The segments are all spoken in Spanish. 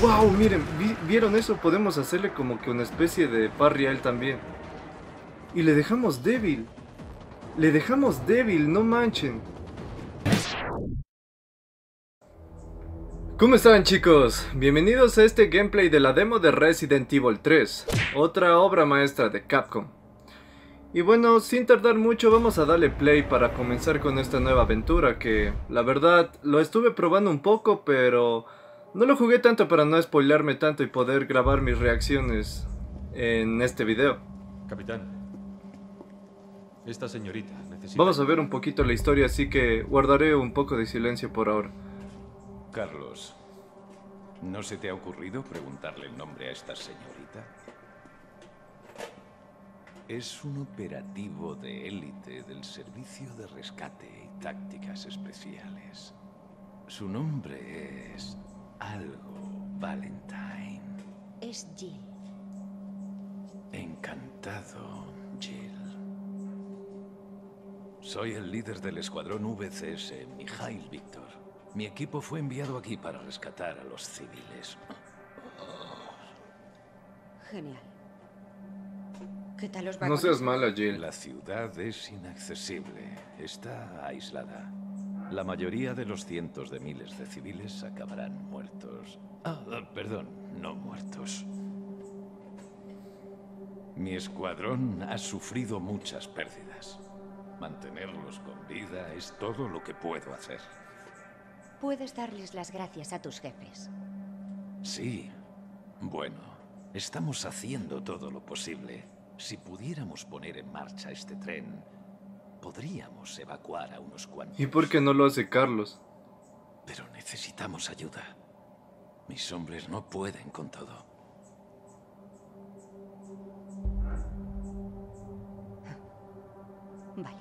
¡Wow! Miren, ¿vieron eso? Podemos hacerle como que una especie de parry a él también. Y le dejamos débil. Le dejamos débil, no manchen. ¿Cómo están, chicos? Bienvenidos a este gameplay de la demo de Resident Evil 3, otra obra maestra de Capcom. Y bueno, sin tardar mucho vamos a darle play para comenzar con esta nueva aventura que, la verdad, lo estuve probando un poco, pero no lo jugué tanto para no spoilearme tanto y poder grabar mis reacciones en este video. Capitán, esta señorita necesita... Vamos a ver un poquito la historia, así que guardaré un poco de silencio por ahora. Carlos, ¿no se te ha ocurrido preguntarle el nombre a esta señorita? Es un operativo de élite del Servicio de Rescate y Tácticas Especiales. Su nombre es algo Valentine. Es Jill. Encantado, Jill. Soy el líder del escuadrón VCS, Mikhail Víctor. Mi equipo fue enviado aquí para rescatar a los civiles. Genial. ¿Qué tal os va? No seas mala, Jill. La ciudad es inaccesible. Está aislada. La mayoría de los cientos de miles de civiles acabarán muertos. Perdón, no muertos. Mi escuadrón ha sufrido muchas pérdidas. Mantenerlos con vida es todo lo que puedo hacer. Puedes darles las gracias a tus jefes. Sí. Bueno, estamos haciendo todo lo posible. Si pudiéramos poner en marcha este tren, podríamos evacuar a unos cuantos. ¿Y por qué no lo hace Carlos? Pero necesitamos ayuda. Mis hombres no pueden con todo. Vale.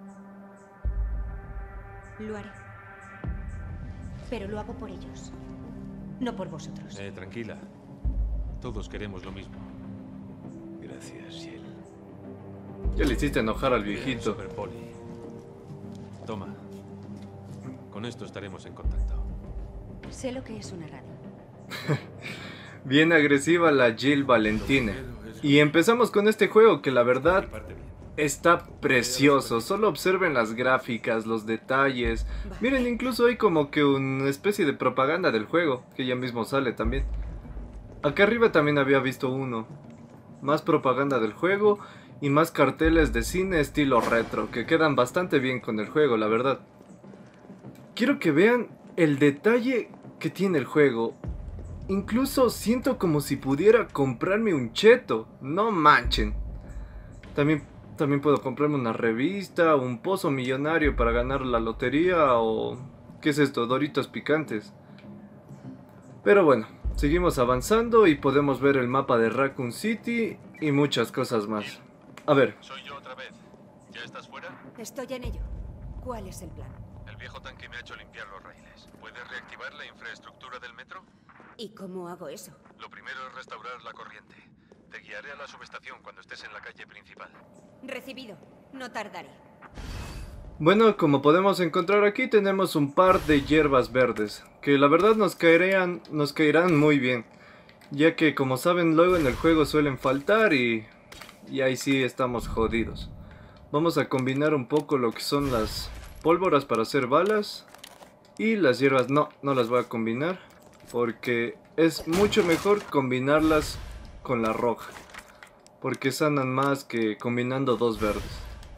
Lo haré. Pero lo hago por ellos. No por vosotros. Tranquila. Todos queremos lo mismo. Gracias, Jill. Ya le hiciste enojar al Bien, viejito. Super Poli. Toma. Con esto estaremos en contacto. Sé lo que es una radio. Bien agresiva la Jill Valentine. Y empezamos con este juego que la verdad está precioso. Solo observen las gráficas, los detalles. Miren, incluso hay como que una especie de propaganda del juego, que ya mismo sale también. Acá arriba también había visto uno. Más propaganda del juego y más carteles de cine estilo retro, que quedan bastante bien con el juego, la verdad. Quiero que vean el detalle que tiene el juego. Incluso siento como si pudiera comprarme un cheto. No manchen. También puedo comprarme una revista, un pozo millonario para ganar la lotería o... ¿qué es esto? Doritos picantes. Pero bueno, seguimos avanzando y podemos ver el mapa de Raccoon City y muchas cosas más. A ver. Soy yo otra vez. ¿Ya estás fuera? Estoy en ello. ¿Cuál es el plan? El viejo tanque me ha hecho limpiar los raíles. ¿Puedes reactivar la infraestructura del metro? ¿Y cómo hago eso? Lo primero es restaurar la corriente. Te guiaré a la subestación cuando estés en la calle principal. Recibido. No tardaré. Bueno, como podemos encontrar aquí tenemos un par de hierbas verdes, que la verdad nos caerán muy bien, ya que como saben luego en el juego suelen faltar y ahí sí estamos jodidos. Vamos a combinar un poco lo que son las pólvoras para hacer balas y las hierbas no las voy a combinar porque es mucho mejor combinarlas con la roja, porque sanan más que combinando dos verdes.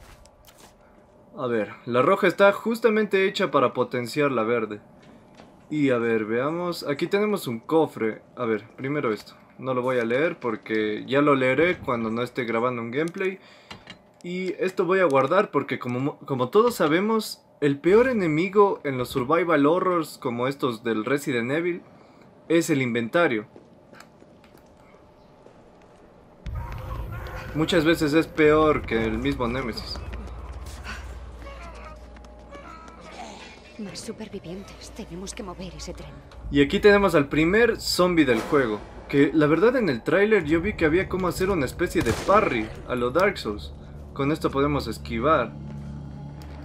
A ver, la roja está justamente hecha para potenciar la verde. Y a ver, veamos, aquí tenemos un cofre. A ver, primero esto, no lo voy a leer porque ya lo leeré cuando no esté grabando un gameplay. Y esto voy a guardar porque como todos sabemos, el peor enemigo en los survival horrors como estos del Resident Evil es el inventario. Muchas veces es peor que el mismo Nemesis. Más supervivientes. Tenemos que mover ese tren. Y aquí tenemos al primer zombie del juego, que la verdad en el tráiler yo vi que había como hacer una especie de parry a lo Dark Souls. Con esto podemos esquivar.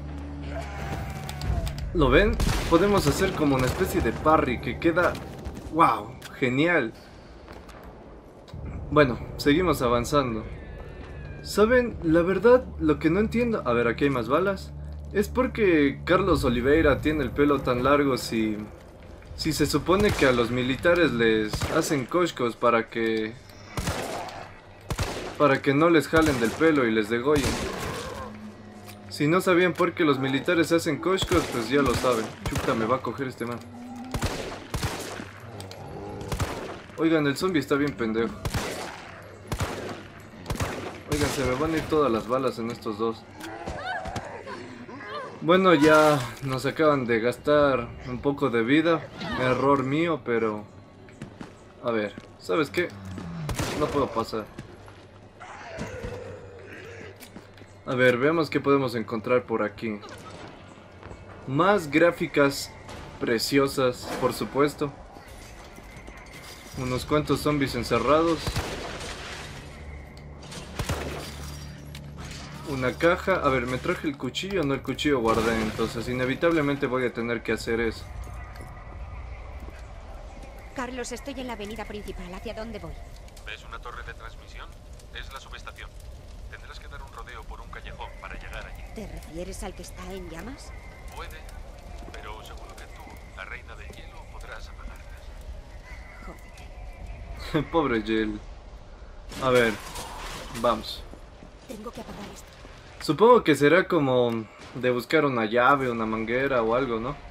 ¿Lo ven? Podemos hacer como una especie de parry que queda ¡Wow! Genial. Bueno, seguimos avanzando. ¿Saben? La verdad, lo que no entiendo... A ver, aquí hay más balas. Es porque Carlos Oliveira tiene el pelo tan largo si se supone que a los militares les hacen coscos para que no les jalen del pelo y les degollen. Si no sabían por qué los militares se hacen coscos, pues ya lo saben. Chuta, me va a coger este man. Oigan, el zombie está bien pendejo. Oigan, se me van a ir todas las balas en estos dos. Bueno, ya nos acaban de gastar un poco de vida. Error mío, pero... A ver, ¿sabes qué? No puedo pasar. A ver, veamos qué podemos encontrar por aquí. Más gráficas preciosas, por supuesto. Unos cuantos zombies encerrados. Una caja. A ver, ¿me traje el cuchillo? No, el cuchillo guardé. Entonces, inevitablemente voy a tener que hacer eso. Carlos, estoy en la avenida principal. ¿Hacia dónde voy? ¿Ves una torre de transmisión? Es la subestación. Tendrás que dar un rodeo por un callejón para llegar allí. ¿Te refieres al que está en llamas? Puede, pero seguro que tú, la reina del hielo, podrás apagarlas. Joder. Pobre Jill. A ver, vamos. Tengo que apagar esto. Supongo que será como de buscar una llave, una manguera o algo, ¿no?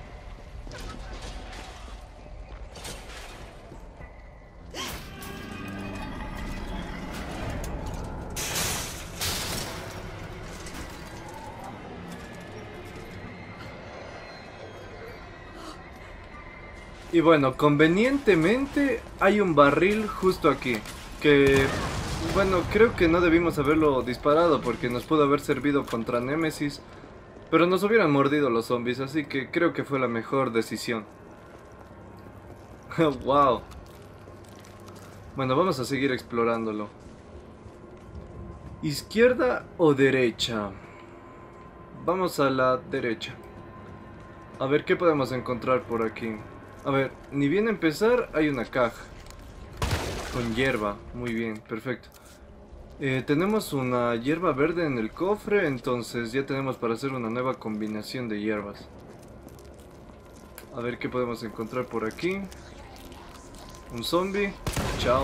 Y bueno, convenientemente hay un barril justo aquí, que, bueno, creo que no debimos haberlo disparado porque nos pudo haber servido contra Némesis, pero nos hubieran mordido los zombies, así que creo que fue la mejor decisión. Wow. Bueno, vamos a seguir explorándolo. ¿Izquierda o derecha? Vamos a la derecha. A ver qué podemos encontrar por aquí. A ver, ni bien empezar, hay una caja con hierba. Muy bien, perfecto. Tenemos una hierba verde en el cofre, entonces ya tenemos para hacer una nueva combinación de hierbas. A ver qué podemos encontrar por aquí. Un zombie. Chao.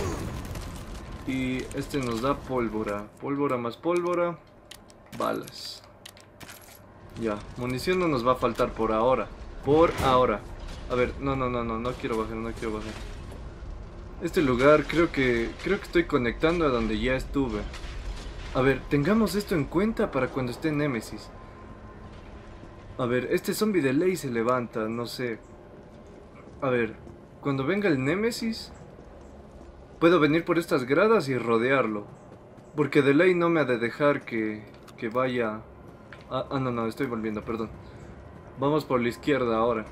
Y este nos da pólvora. Pólvora más pólvora. Balas. Ya, munición no nos va a faltar por ahora. Por ahora. A ver, no quiero bajar, no quiero bajar. Este lugar creo que estoy conectando a donde ya estuve. A ver, tengamos esto en cuenta para cuando esté Némesis. A ver, este zombie de ley se levanta, no sé. A ver, cuando venga el Némesis, puedo venir por estas gradas y rodearlo. Porque de ley no me ha de dejar que vaya... no, estoy volviendo, perdón. Vamos por la izquierda ahora.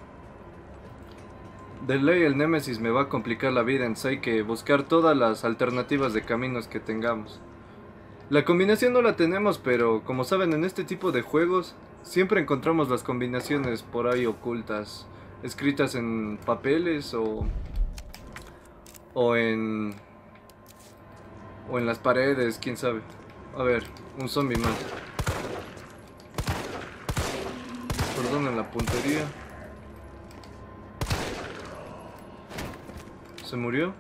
De ley el Némesis me va a complicar la vida, entonces hay que buscar todas las alternativas de caminos que tengamos. La combinación no la tenemos, pero como saben, en este tipo de juegos siempre encontramos las combinaciones por ahí ocultas, escritas en papeles o en las paredes, quién sabe. A ver, un zombie más. Perdonen la puntería. ¿Se murió?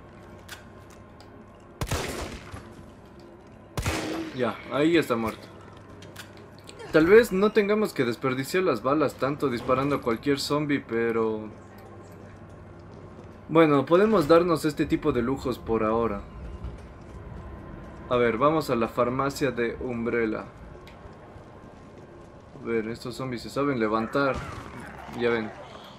Ya, ahí está muerto. Tal vez no tengamos que desperdiciar las balas tanto disparando a cualquier zombie, pero... Bueno, podemos darnos este tipo de lujos por ahora. A ver, vamos a la farmacia de Umbrella. A ver, estos zombies se saben levantar. Ya ven.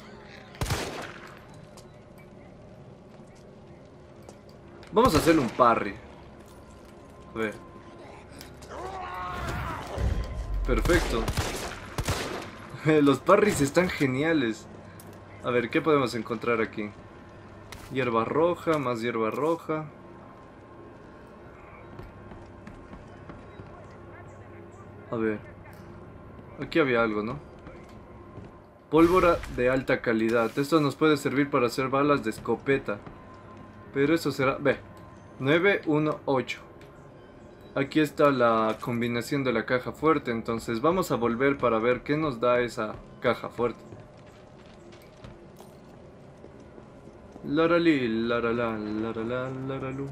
Vamos a hacerle un parry. A ver. Perfecto. Los parries están geniales. A ver, ¿qué podemos encontrar aquí? Hierba roja, más hierba roja. A ver. Aquí había algo, ¿no? Pólvora de alta calidad. Esto nos puede servir para hacer balas de escopeta. Pero eso será... Ve. 918. Aquí está la combinación de la caja fuerte. Entonces vamos a volver para ver qué nos da esa caja fuerte. Larali, larala, larala, laralu.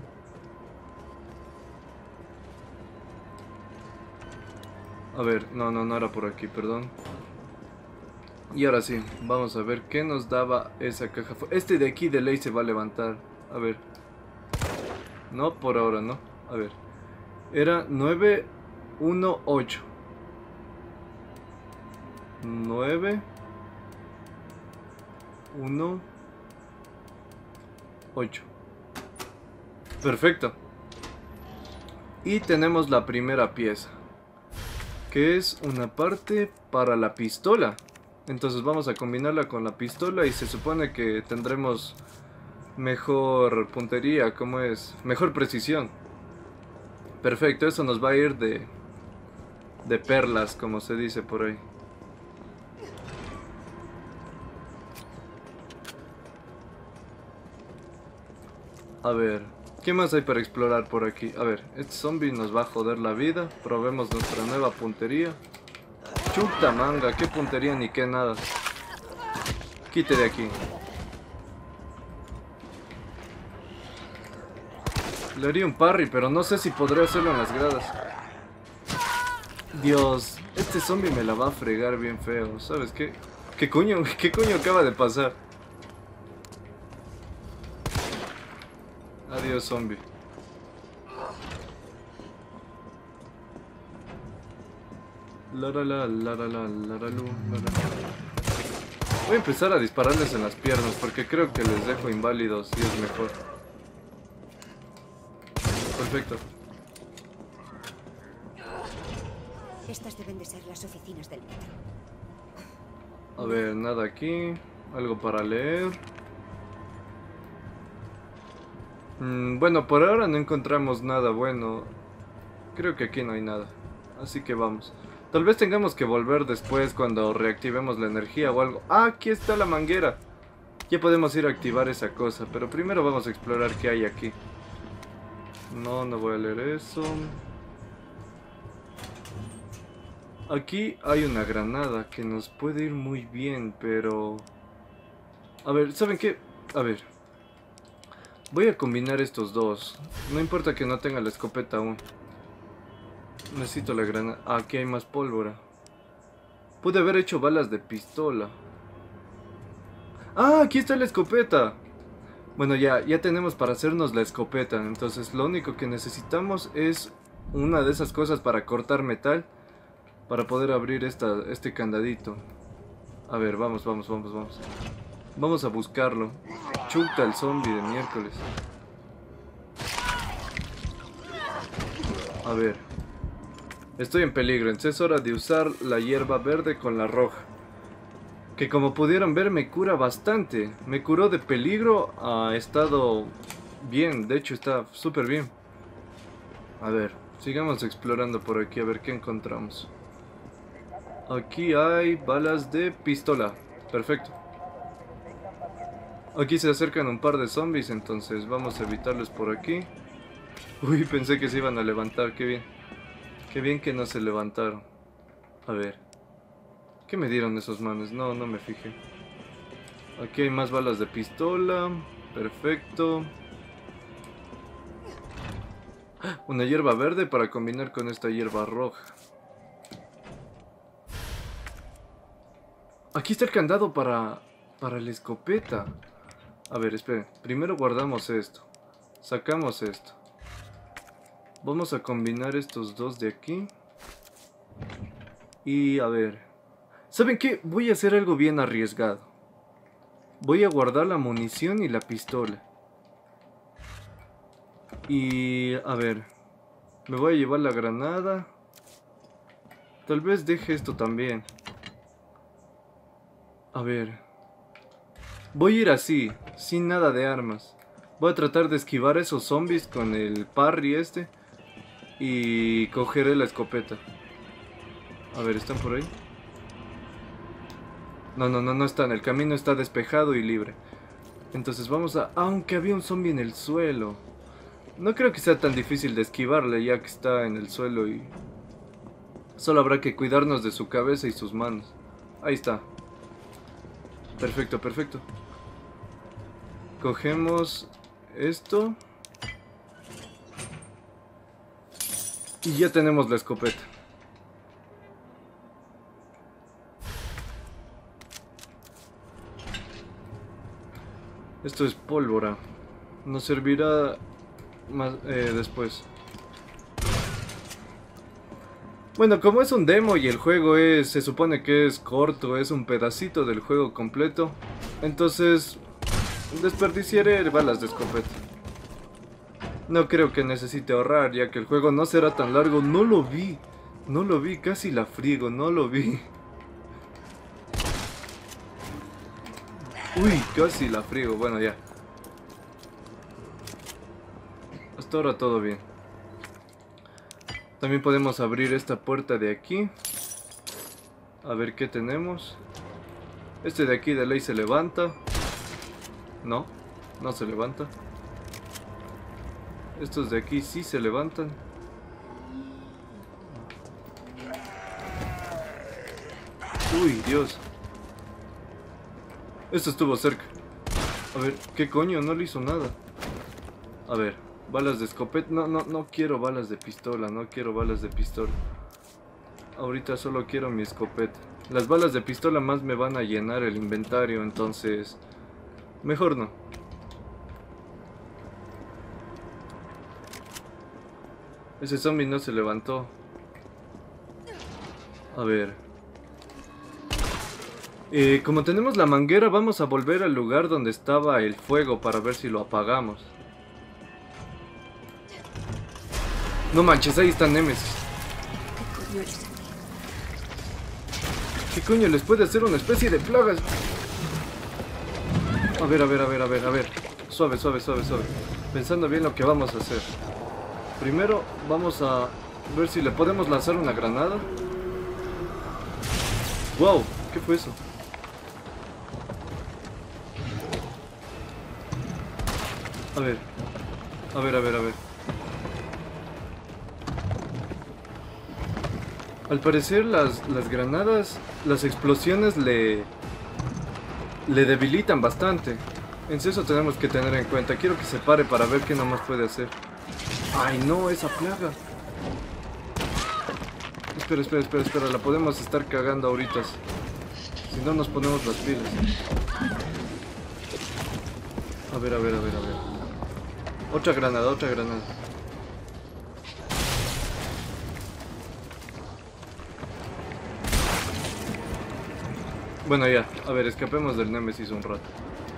A ver, no era por aquí, perdón. Y ahora sí, vamos a ver qué nos daba esa caja fuerte. Este de aquí de ley se va a levantar. A ver. No, por ahora no. A ver. Era 918. 9 1 8. Perfecto. Y tenemos la primera pieza, que es una parte para la pistola. Entonces vamos a combinarla con la pistola y se supone que tendremos mejor puntería, como es, mejor precisión. Perfecto, eso nos va a ir de perlas, como se dice por ahí. A ver, ¿qué más hay para explorar por aquí? A ver, este zombie nos va a joder la vida. Probemos nuestra nueva puntería. Chuta manga, qué puntería ni qué nada. Quite de aquí. Le haría un parry, pero no sé si podré hacerlo en las gradas. Dios, este zombie me la va a fregar bien feo. ¿Sabes qué? ¿Qué coño acaba de pasar? Adiós, zombie. Larala, larala, laralu, larala. Voy a empezar a dispararles en las piernas porque creo que les dejo inválidos y es mejor. Perfecto. Estas deben de ser las oficinas del metro. A ver, nada aquí. Algo para leer. Bueno, por ahora no encontramos nada bueno. Creo que aquí no hay nada. Así que vamos. Tal vez tengamos que volver después cuando reactivemos la energía o algo. ¡Ah! Aquí está la manguera. Ya podemos ir a activar esa cosa. Pero primero vamos a explorar qué hay aquí. No voy a leer eso. Aquí hay una granada que nos puede ir muy bien, pero... A ver, ¿saben qué? A ver. Voy a combinar estos dos. No importa que no tenga la escopeta aún. Necesito la granada. Ah, aquí hay más pólvora. Pude haber hecho balas de pistola. ¡Ah! Aquí está la escopeta. Bueno, ya tenemos para hacernos la escopeta. Entonces lo único que necesitamos es una de esas cosas para cortar metal. Para poder abrir este candadito. A ver, vamos. Vamos a buscarlo. Chuta el zombie de miércoles. A ver. Estoy en peligro. Entonces es hora de usar la hierba verde con la roja. Que como pudieron ver me cura bastante. Me curó de peligro a estado bien. De hecho está súper bien. A ver. Sigamos explorando por aquí a ver qué encontramos. Aquí hay balas de pistola. Perfecto. Aquí se acercan un par de zombies, entonces vamos a evitarlos por aquí. Uy, pensé que se iban a levantar, qué bien. Qué bien que no se levantaron. A ver. ¿Qué me dieron esos manes? No me fijé. Aquí hay más balas de pistola. Perfecto. Una hierba verde para combinar con esta hierba roja. Aquí está el candado para la escopeta. A ver, esperen. Primero guardamos esto. Sacamos esto. Vamos a combinar estos dos de aquí. Y a ver. ¿Saben qué? Voy a hacer algo bien arriesgado. Voy a guardar la munición y la pistola. Y a ver. Me voy a llevar la granada. Tal vez deje esto también. A ver. Voy a ir así, sin nada de armas. Voy a tratar de esquivar a esos zombies con el parry este. Y cogeré la escopeta. A ver, ¿están por ahí? No están. El camino está despejado y libre. Entonces vamos a... Aunque había un zombie en el suelo. No creo que sea tan difícil de esquivarle ya que está en el suelo y... Solo habrá que cuidarnos de su cabeza y sus manos. Ahí está. Perfecto, perfecto. Cogemos esto. Y ya tenemos la escopeta. Esto es pólvora. Nos servirá más después. Bueno, como es un demo y el juego se supone que es corto, es un pedacito del juego completo, entonces desperdiciaré balas de escopeta. No creo que necesite ahorrar, ya que el juego no será tan largo. No lo vi, casi la friego, no lo vi. Uy, casi la friego, bueno ya. Hasta ahora todo bien. También podemos abrir esta puerta de aquí. A ver qué tenemos. Este de aquí de ley se levanta. No, no se levanta. Estos de aquí sí se levantan. Uy, Dios. Esto estuvo cerca. A ver, ¿qué coño? No le hizo nada. A ver, balas de escopeta. No quiero balas de pistola. No quiero balas de pistola. Ahorita solo quiero mi escopeta. Las balas de pistola más me van a llenar el inventario, entonces... Mejor no. Ese zombie no se levantó. A ver. Como tenemos la manguera, vamos a volver al lugar donde estaba el fuego para ver si lo apagamos. No manches, ahí está Nemesis. ¿Qué coño les puede hacer una especie de plagas? A ver. Suave. Pensando bien lo que vamos a hacer. Primero vamos a ver si le podemos lanzar una granada. Wow, ¿qué fue eso? A ver. Al parecer las granadas, las explosiones le debilitan bastante. En eso tenemos que tener en cuenta. Quiero que se pare para ver qué nomás puede hacer. Ay no, esa plaga. Espera, la podemos estar cagando ahorita. Si no nos ponemos las pilas. A ver. Otra granada. Bueno ya, a ver, escapemos del Nemesis un rato.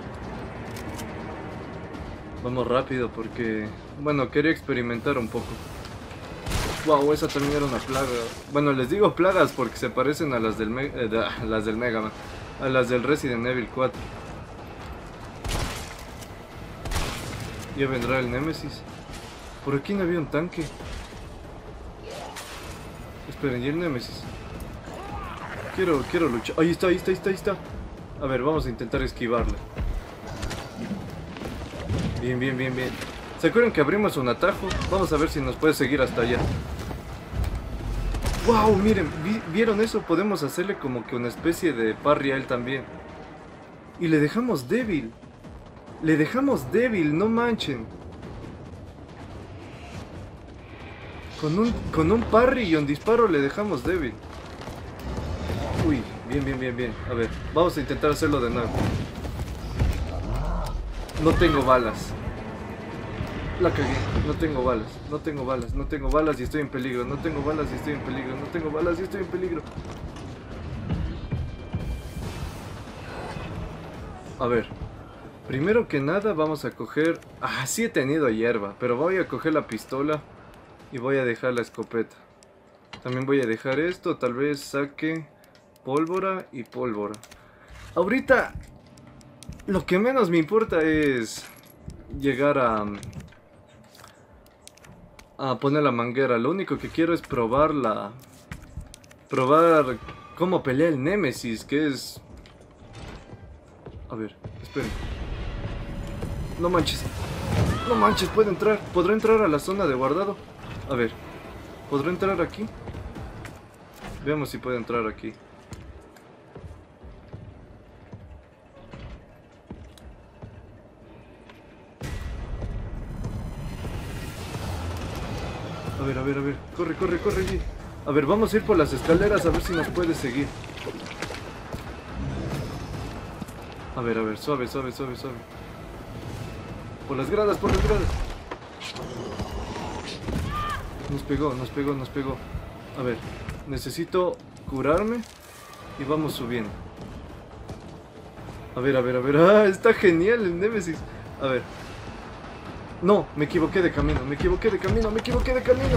Vamos rápido porque... Bueno, quería experimentar un poco. Wow, esa también era una plaga. Bueno, les digo plagas porque se parecen a las del Mega Man. A las del Resident Evil 4. Ya vendrá el Nemesis. Por aquí no había un tanque. Esperen, ¿y el Nemesis? Quiero luchar. Ahí está. A ver, vamos a intentar esquivarle. Bien. ¿Se acuerdan que abrimos un atajo? Vamos a ver si nos puede seguir hasta allá. ¡Wow! Miren, ¿vieron eso? Podemos hacerle como que una especie de parry a él también. Y le dejamos débil. No manchen. Con un parry y un disparo le dejamos débil. Uy, bien. A ver, vamos a intentar hacerlo de nuevo. No tengo balas. La cagué. No tengo balas y estoy en peligro. A ver. Primero que nada vamos a coger... Ah, sí he tenido hierba, pero voy a coger la pistola y voy a dejar la escopeta. También voy a dejar esto, tal vez saque pólvora y pólvora. Ahorita lo que menos me importa es llegar a poner la manguera. Lo único que quiero es probar cómo pelea el Nemesis, que es A ver, esperen. No manches. No manches, puede entrar. ¿Podrá entrar a la zona de guardado? A ver, ¿podrá entrar aquí? Veamos si puede entrar aquí. A ver, a ver, a ver. Corre, corre, corre. A ver, vamos a ir por las escaleras a ver si nos puede seguir. A ver, suave, suave, suave, suave. Por las gradas, por las gradas. Nos pegó, nos pegó, nos pegó. A ver, necesito curarme y vamos subiendo. A ver, a ver, a ver. ¡Ah! Está genial el Némesis. A ver. No, me equivoqué de camino, me equivoqué de camino, me equivoqué de camino.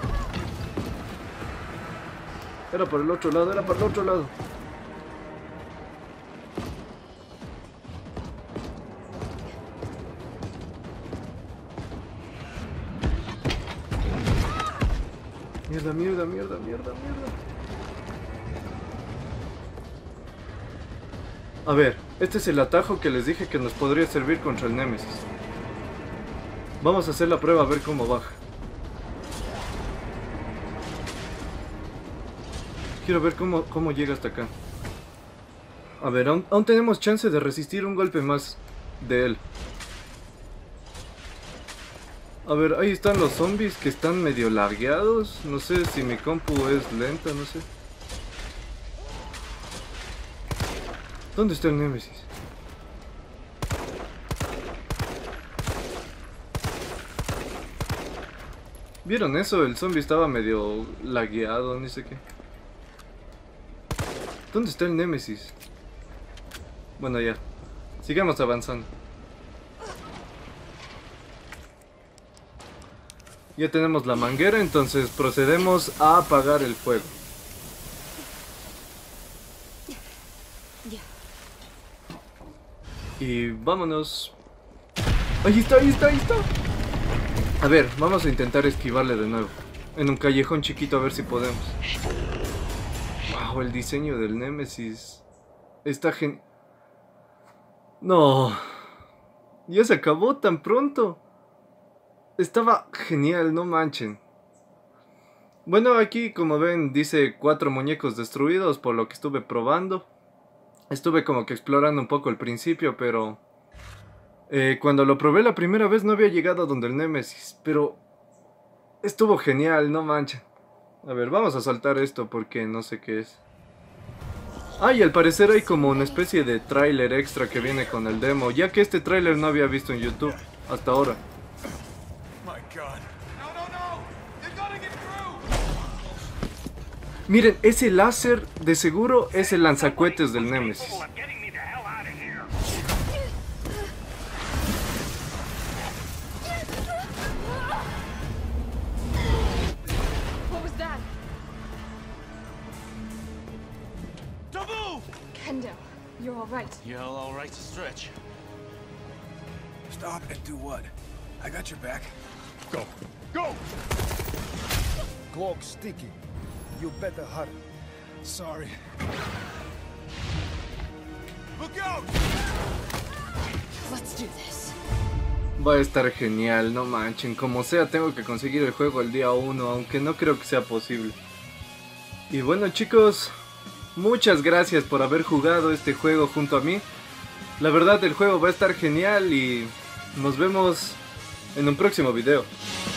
Era por el otro lado, era por el otro lado. Mierda, mierda, mierda, mierda, mierda. A ver, este es el atajo que les dije que nos podría servir contra el Némesis. Vamos a hacer la prueba a ver cómo baja. Quiero ver cómo llega hasta acá. A ver, aún tenemos chance de resistir un golpe más de él. A ver, ahí están los zombies que están medio lagueados. No sé si mi compu es lenta, no sé. ¿Dónde está el Némesis? ¿Vieron eso? El zombie estaba medio lagueado, ni sé qué. ¿Dónde está el Némesis? Bueno, ya. Sigamos avanzando. Ya tenemos la manguera, entonces procedemos a apagar el fuego. Y vámonos. Ahí está, ahí está, ahí está. A ver, vamos a intentar esquivarle de nuevo. En un callejón chiquito a ver si podemos. Wow, el diseño del Némesis. Está No. Ya se acabó tan pronto. Estaba genial, no manchen. Bueno, aquí como ven dice 4 muñecos destruidos por lo que estuve probando. Estuve como que explorando un poco el principio, pero... cuando lo probé la primera vez no había llegado donde el Némesis, pero... estuvo genial, no manchen. A ver, vamos a saltar esto porque no sé qué es. Ah, y al parecer hay como una especie de tráiler extra que viene con el demo, ya que este tráiler no había visto en YouTube hasta ahora. Miren, ese láser de seguro es el lanzacohetes del Némesis. Kendo, you're all right. You're all right to stretch. Stop and do what? I got your back. Go! Go! Cloak sticky. You better hurry. Sorry. Look out! Let's do this. Va a estar genial, no manchen. Como sea, tengo que conseguir el juego el día 1, aunque no creo que sea posible. Y bueno, chicos, muchas gracias por haber jugado este juego junto a mí. La verdad, el juego va a estar genial y nos vemos en un próximo video.